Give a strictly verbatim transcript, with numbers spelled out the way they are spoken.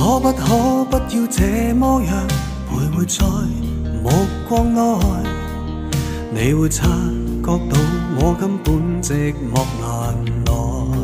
可不可不要這麼樣徘徊在目光內？你會察覺到我根本寂寞難耐。